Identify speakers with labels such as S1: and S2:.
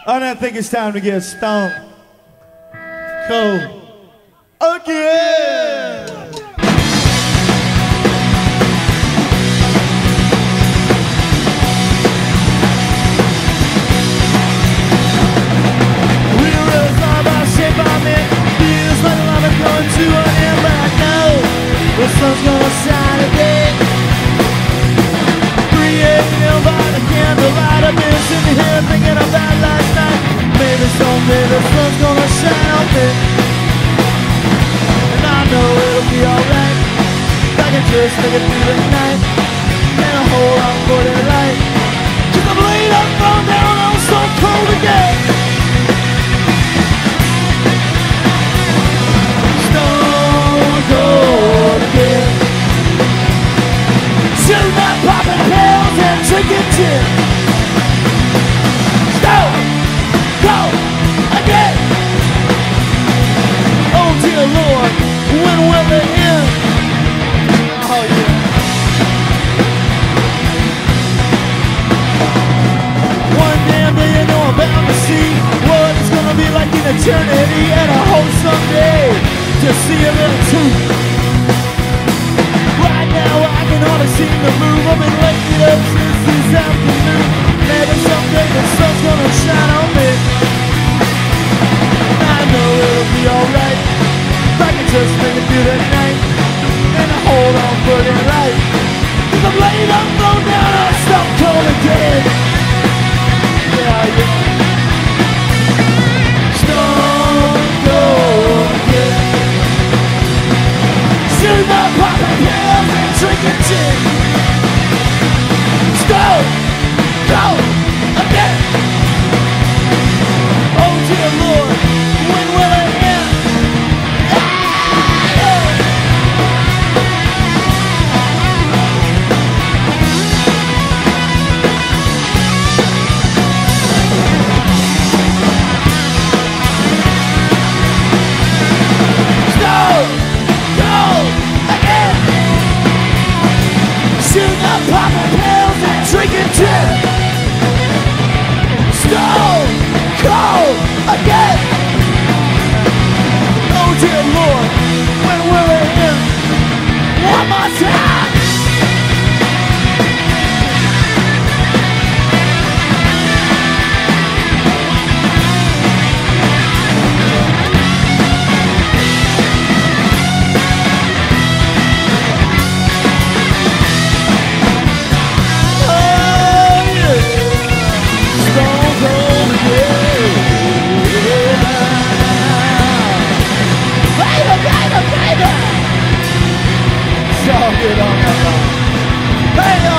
S1: And I think it's time to get stoned cold again. We realize all about shape I'm in. Feels like a lava going to an end, but I know the sun's gonna shine again. 3 a.m. by the candlelight, I've been sitting here thinking about last night. Maybe someday the sun's gonna shine on me, and I know it'll be alright. I can just make it through the night and hold on for the light. 'Cause I'm laid up, thrown down, I'm so cold again. Stone cold again. Shooting up, popping pills and drinking gin. Stone cold again. Oh dear Lord, when will it end? Oh yeah. One damn day you know I'm bound to see what it's gonna be like in eternity, and I hope someday to see a little truth. Right now I can hardly seem to move. I've been laying up since this afternoon. Maybe someday the sun's gonna shine on me. I know it'll be alright. I can just make it through the night and I hold on for the light. 'Cause I'm laid up, thrown down, I'm stone cold again. Yeah, yeah. Stone cold again. Shooting up, popping pills and drinking gin. Stone cold again. Oh dear Lord, when will it end? Stone cold again. Shooting up, popping pills and drinking gin. Stone cold again. Oh dear Lord, when will it end? One more time. Get on that line. Hey,